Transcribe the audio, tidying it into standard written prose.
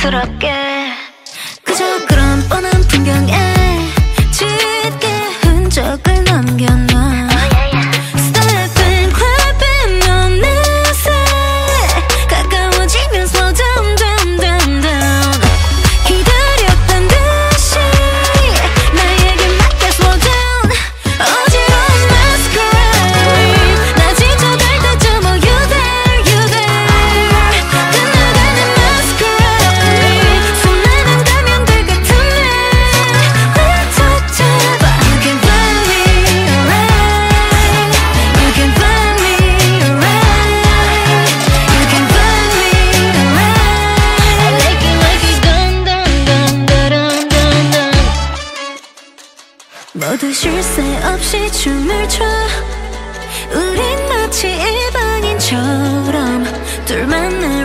부끄럽게 그저 그런 뻔한 풍경에 짙게 흔적을 남겨놔. Stepping, clapping 어느새 가까워지면 slow down, down, down, down. 기다렸던 듯이 나에게 맞게 slow down. 어지러운 masquerade 나 지쳐갈 때쯤 oh you there, you there. 끝나가는 masquerade 손에는 가면들 같은 내 흩어져봐. You can find me alright. You can find me alright. You can find me alright. I like it dun dun dun dun dun dun. 모두 쉴 새 없이 춤을 춰. 우린 마치 일반인처럼 둘만